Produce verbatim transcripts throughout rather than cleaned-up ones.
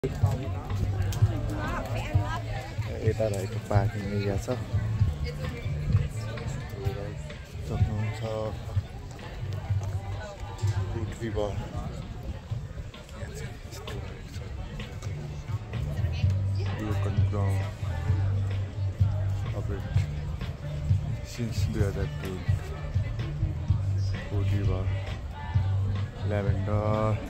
यता रहेको parking area छ सक्नुहुन्छ good river Yukon ground operate since two thousand two. Good river, lavender.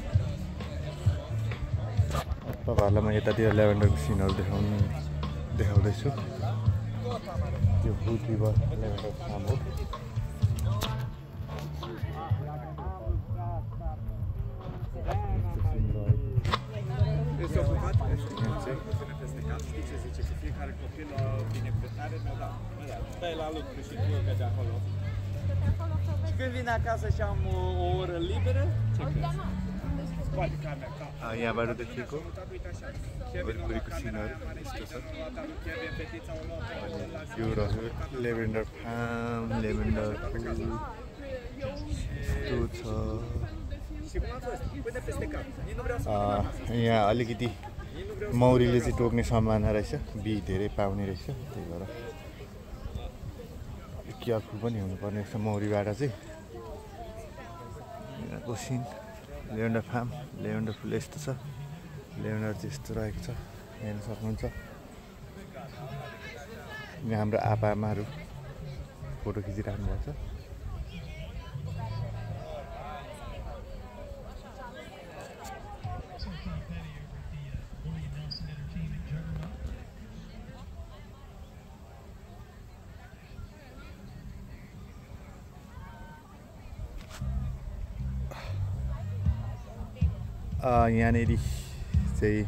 तपाईँहरूलाई म यतातिर ल्याभेन्डरको सिनहरू देखाउनु देखाउँदैछु यो गुड रिभर ल्याभेन्डर फार्म हो Când vine acasă și am o oră liberă, ce crezi? यहाँबाट देखिएको वरिपरिको सिनहरू यस्तो छ यो रह्यो लेभेन्डर फार्म लेभेन्डर फुल यस्तो छ यहाँ अलिकति मौरीले चाहिँ टोक्ने सम्भावना रहेछ बी धेरै पाउने रहेछ त्यही भएर केयरफुल पनि हुनुपर्ने रहेछ मौरीबाट चाहिँ यहाँको सिन लेभेन्डर फार्म लेभेन्डर फुल यस्तो छ लेभेन्डर चाहिँ यस्तो रहेको छ हेर्न सक्नुहुन्छ यहाँ हाम्रो आपाआमाहरू फोटो खिचिराख्नु भएको छ यहाँनिर चाहिँ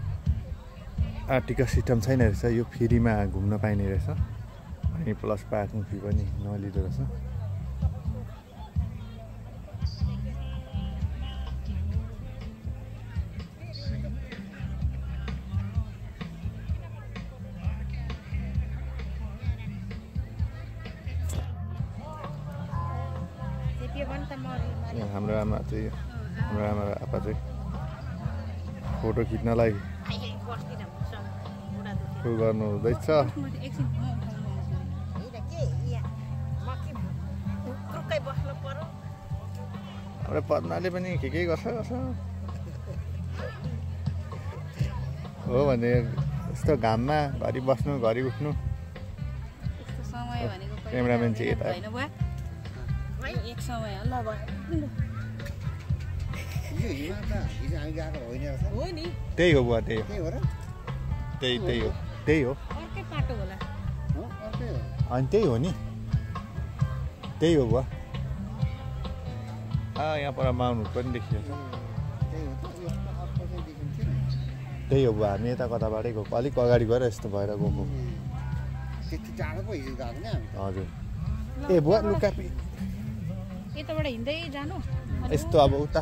टिकट सिस्टम छैन रहेछ यो फ्रीमा घुम्न पाइने रहेछ अनि प्लस पार्किङ फी पनि नलिँदो रहेछ हाम्रो आमा चाहिँ हाम्रो आमा आपा चाहिँ फोटो खिच्नलाई उ गर्नु हुँदैछ हाम्रो पद्माले पनि के के गर्छ गर्छ हो भने यस्तो घाममा घरि बस्नु घरि उठ्नु क्यामेराम्यान चाहिँ यता त्यही हो बुवा त्यही हो त्यही त्यही हो त्यही हो अनि त्यही हो नि त्यही हो बुवा यहाँ पर माउन्ट पनि देखिएको त्यही हो बुवा हामी यता कताबाटै गएको अलिक अगाडि गएर यस्तो भएर गएको हजुर ए बुवा लुकापी यताबाट हिँड्दै जानु यस्तो अब उता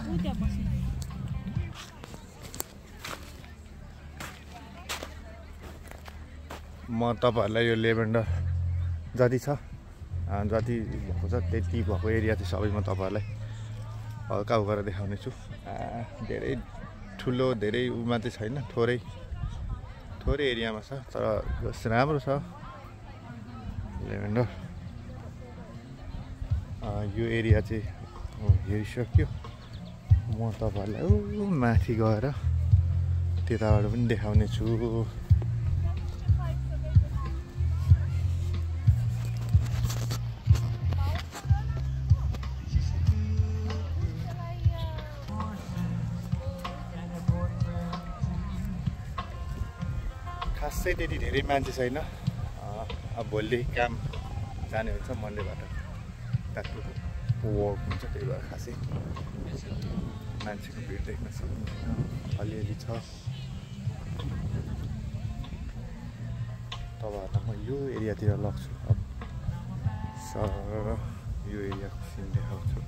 म तपाईँहरूलाई यो लेभेन्डर जति छ जति भएको छ त्यति भएको एरिया चाहिँ सबै म तपाईँहरूलाई हल्का गरेर देखाउने छु धेरै ठुलो धेरै उमा चाहिँ छैन थोरै थोरै एरियामा छ तर राम्रो छ लेभेन्डर यो एरिया चाहिँ हेरिसक्यो म तपाईँहरूलाई ऊ माथि गएर त्यताबाट पनि देखाउने छु खासै त्यति धेरै मान्छे छैन अब भोलि काम जाने हुन्छ मन्डेबाट डाक्टर वर्क हुन्छ त्यही भएर खासै मान्छेको भिड देख्न सक्नुहुन्छ अलिअलि छ तपाईँहरूलाई म यो एरियातिर लग्छु अब सर यो एरियाको सिन देखाउँछु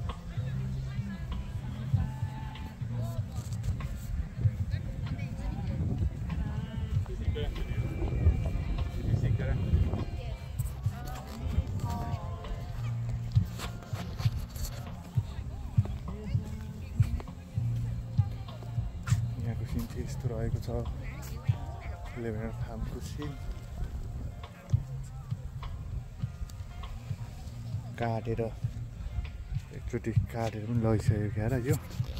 यस्तो रहेको छ लेभेन्डर फार्मको सिन काटेर एकचोटि काटेर पनि लगिसक्यो क्या र यो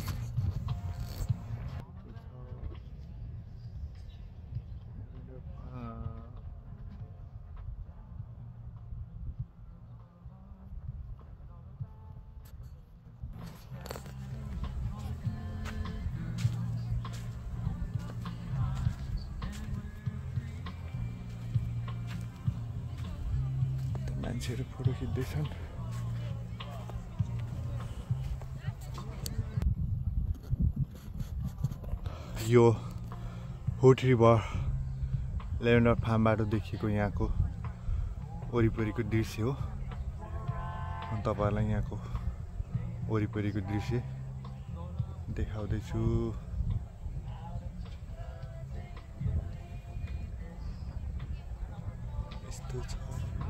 मान्छेहरू फोटो खिच्दैछन्। यो हुट रिभर लेभेन्डर फार्मबाट देखिएको यहाँको वरिपरिको दृश्य हो। म तपाईँहरूलाई यहाँको वरिपरिको दृश्य देखाउँदैछु। यस्तो छ।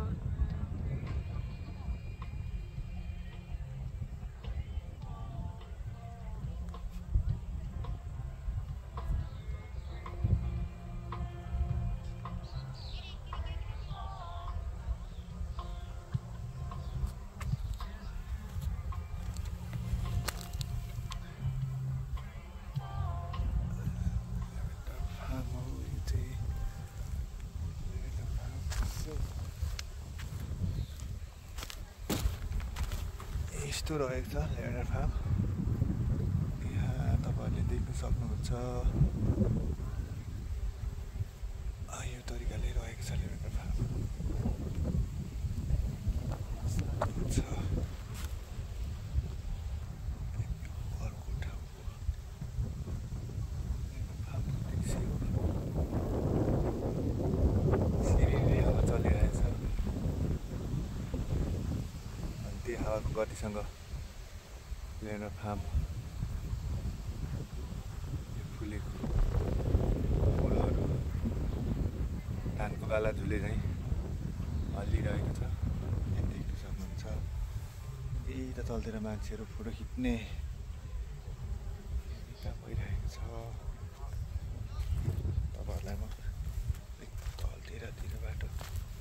यस्तो रहेको छ लेभेन्डर फार्म। यहाँ तपाईँहरूले देख्न सक्नुहुन्छ यो तरिकाले रहेको छ लेभेन्डर फार्म। छ अर्को ठाउँको फार्मको दृश्य हो। सिरिरी हावा चलिरहेछ। त्यो हावाको गतिसँग लेभेन्डर फार्म यो फुलेको फुलहरू धानको गाला झुले चाहिँ हल्लिरहेको छ। यहाँ देख्न सक्नुहुन्छ। यही त तलतिर मान्छेहरू फोटो खिच्ने काम भइरहेको छ। तपाईँहरूलाई म तलतिरतिर बाटो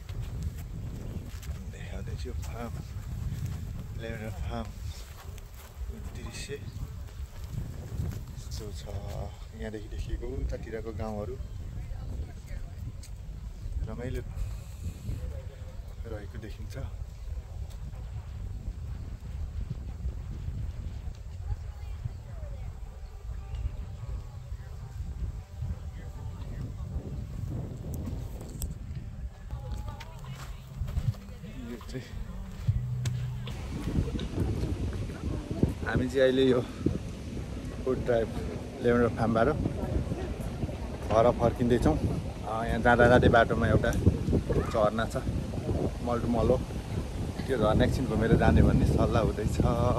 देखाउँदैछु। फार्म लेभेन्डर फार्म दृश्य यस्तो छ। यहाँदेखि देखिएको उतातिरको गाउँहरू रमाइलो रहेको देखिन्छ। यो चाहिँ हामी चाहिँ अहिले यो फुड ड्राइभ लेभेन्डर फार्मबाट घर फर्किँदैछौँ। यहाँ जाँदा जाँदै बाटोमा एउटा झरना छ मल्टुमल हो। त्यो झरना एकछिन घुमेर जाने भन्ने सल्लाह हुँदैछ।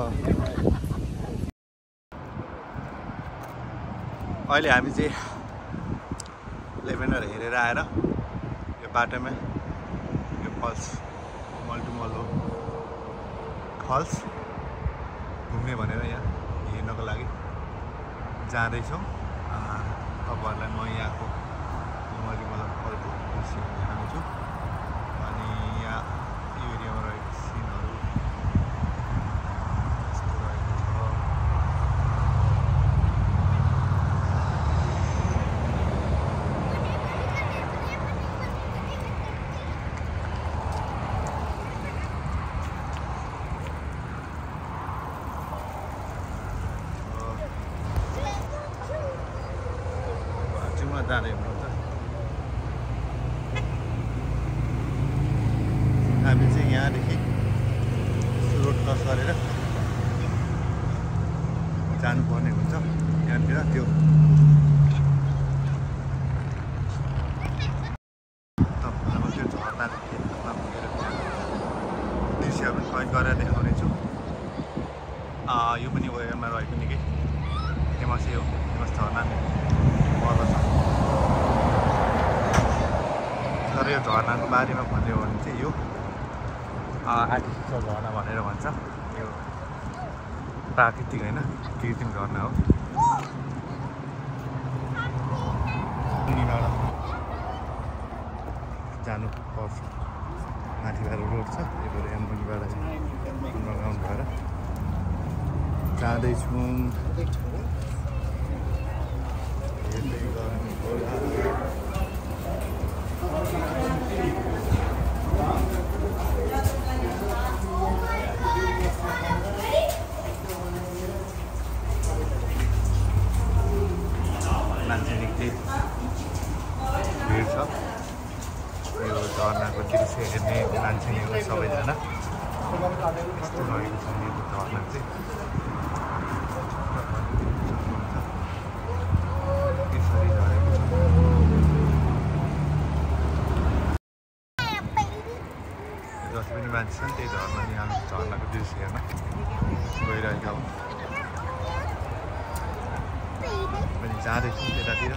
अहिले हामी चाहिँ लेभेन्डर हेरेर आएर यो बाटोमा यो फल्स मल्टुमल हो फल्स घुम्ने भनेर यहाँ हेर्नको लागि जाँदैछौँ। तपाईँहरूलाई म यहाँको मल्टुमल फलको दृश्य देखाउँछु। अनि यहाँ यो एरियामा रहेको सिनहरू यस्तो रहेको छ। जाँदै हुनुहुन्छ। हामी चाहिँ यहाँदेखि रोड क्रस गरेर जानुपर्ने हुन्छ यहाँतिर। त्यो तपाईँलाई त्यो झरना खेतमा पुगेर दृश्यहरू कैद गरेर देखाउने छु। यो पनि वेयरमा रहेको निकै फेमस हो। फेमस झरना पर्वत छ। तर यो झरनाको बारेमा भन्यो भने चाहिँ यो आर्टिफिसियल झरना भनेर भन्छ। यो प्राकृतिक होइन, कृत्रिम झरना हो। जानुपर्छ माथिबाट रोड छ त्यही भएर एममुनिबाट नगाउनु भएर जाँदैछौँ हेर्दै गर्नु होला मान्छे निकै भिड छ यो झरनाको दृश्य हेर्ने मान्छे नै सबैजना यस्तो रहेको छ यो झरना चाहिँ यसरी झरेको छ जति पनि मान्छे छन् त्यही झरना यहाँ झरनाको दृश्य हेर्न गइरहेका हुन् पनि जाँदैछौँ त्यतातिर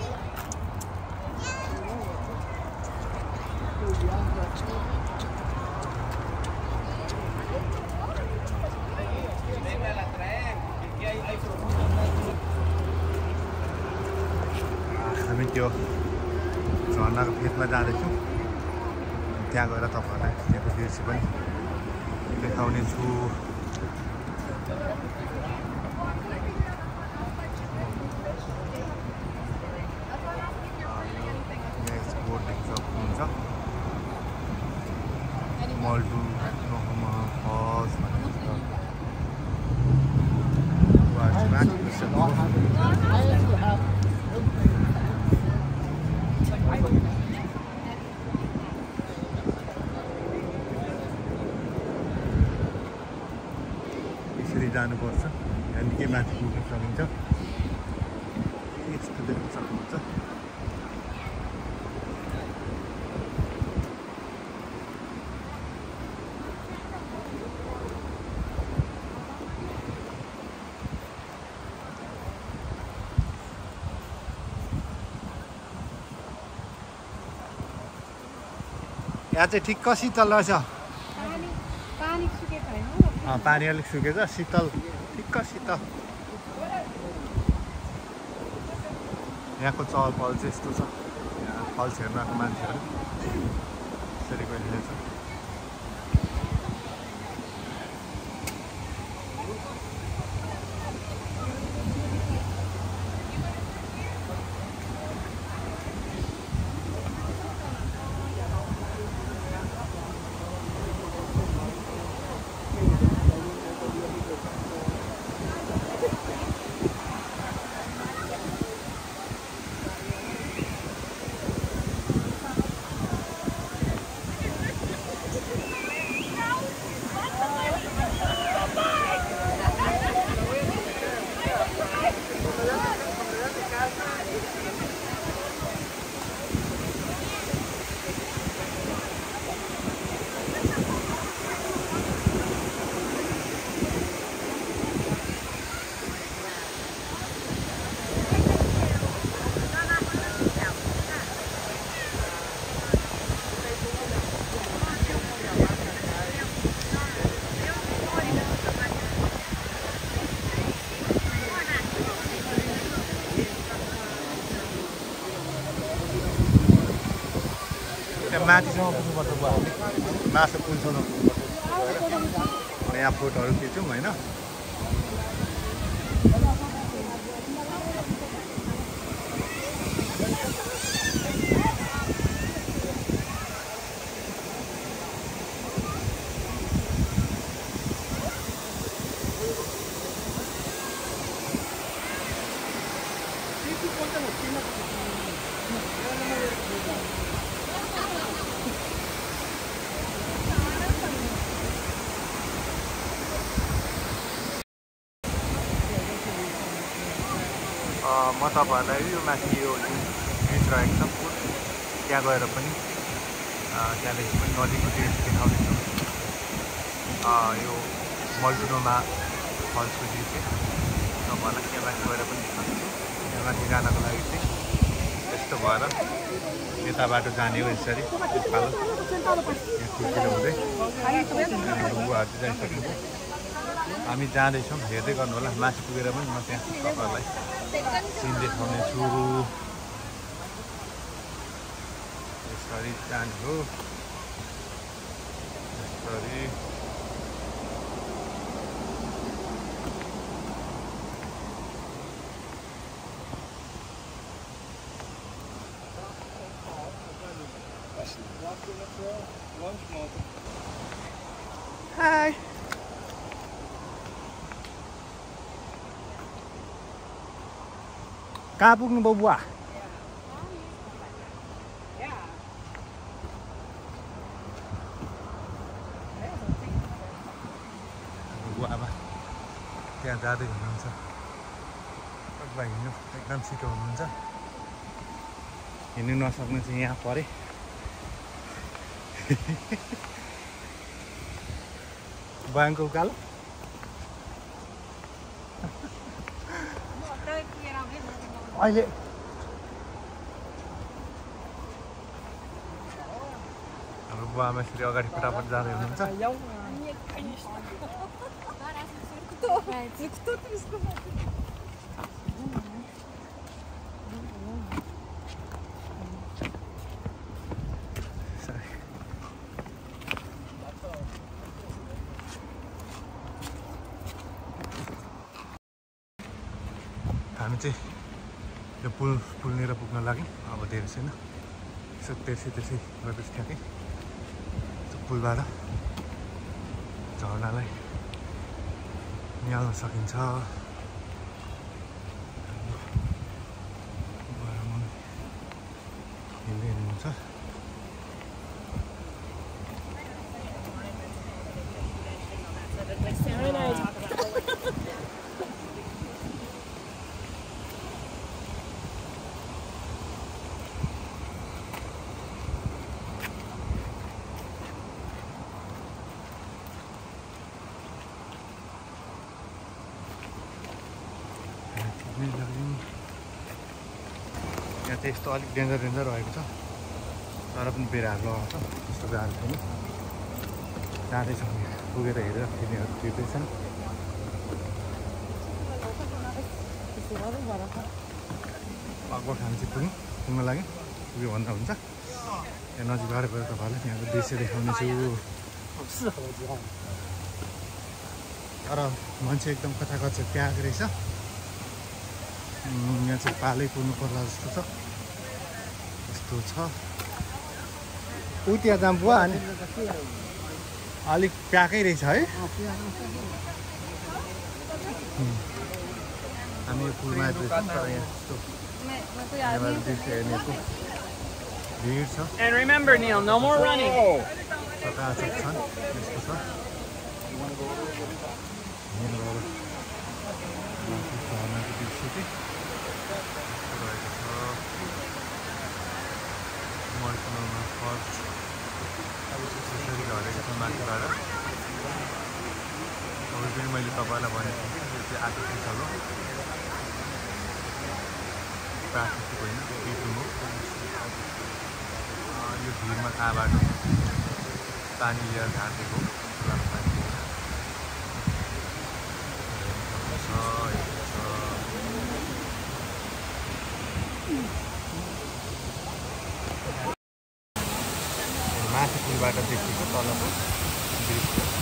हामी त्यो झरनाको फेदमा जाँदैछौँ त्यहाँ गएर तपाईँहरूलाई त्यहाँको दृश्य पनि देखाउने छु मल्टु नहुमा फल्स यसरी जानुपर्छ यहाँ निकै माथि पुग्न सकिन्छ यस्तो देख्न सक्नुहुन्छ यहाँ चाहिँ ठिक्क शीतल रहेछ पानी अलिक सुकेछ शीतल ठिक्क शीतल यहाँको चहल पहल चाहिँ यस्तो छ यहाँ फल्स हेर्न आएको मान्छेहरू यसरी गइरहेछ माथिसम्म पुग्नुपर्छ अब हामी मासु पुलसम्म पुग्नुपर्छ यहाँ फोटोहरू खिच्छौँ होइन म तपाईँहरूलाई यो माथि यो ब्रिज रहेको छ पुल त्यहाँ गएर पनि त्यहाँदेखि पनि नदीको दृश्य देखाउनेछु यो मल्टुनोमा फल्सको दृश्य तपाईँहरूलाई त्यहाँ माथि गएर पनि देखाउनेछु त्यहाँ माथि जानको लागि चाहिँ यस्तो भएर यता बाटो जाने हो यसरी उकालो यहाँ खुर्किएर हुँदै बुवाहरू चाहिँ जाइसकेको हामी जाँदैछौँ हेर्दै गर्नु होला माथि पुगेर पनि म त्यहाँ तपाईँहरूलाई सिन देखाउने छु यसरी जाने हो यसरी हाई कहाँ पुग्नु भयो बुवा बुवा आमा त्यहाँ जाँदै हुनुहुन्छ अगुवा हिँड्नु एकदम छिटो हुनुहुन्छ हिँड्नु नसक्नु चाहिँ यहाँ परे बुवाको उकालो अहिले हाम्रो बुवामा यसरी अगाडि फटाफट जाँदै हुनुहुन्छ हामी चाहिँ यो पुल पुलनिर पुग्न लाग्यौँ अब धेरै छैन यसो तेर्सी तेर्सी गएपछि ठ्याक्कै त्यो पुलबाट झरनालाई निहाल्न सकिन्छ हिँड्दै हुनुहुन्छ यहाँ चाहिँ यस्तो अलिक डेन्जर डेन्जर रहेको छ तर पनि बिराहरू लगाउँछ त्यस्तो गाह्रो छैन जाँदैछौँ पुगेर हेरेर तिनीहरू तिर्दैछन् लगभग हामी चाहिँ पुग्यौँ पुग्न लाग्यौँ पुग्यो भन्दा हुन्छ यहाँ नजिक गएर गएर तपाईँलाई त्यहाँको दृश्य देखाउने छु तर मान्छे एकदम कता कता प्याएको रहेछ यहाँ चाहिँ पालै कुर्नु पर्ला जस्तो छ यस्तो छ ऊ त्यहाँ जाम बुवा अनि अलिक प्याकै रहेछ है हामी यो पुलमा आइपुगेछौँ तर यहाँ यस्तो दृश्य हेर्नेको भिड छ And remember, Neil, no more running. प्रकाशक छन् यस्तो छ झरनाको दृश्य चाहिँ रहेको छ मर्सनलमा फर्स्ट यसरी झरेको छ माथिबाट अघि पनि मैले तपाईँलाई भनेको थिएँ यो चाहिँ आर्टिफिसियल हो प्राकृतिक होइन कृत्रिम हो यो भिरमा कहाँबाट पानी लिएर झारिदिएको खोलाको पानी लिएर माथि पुलबाट देखिएको तलको दृश्य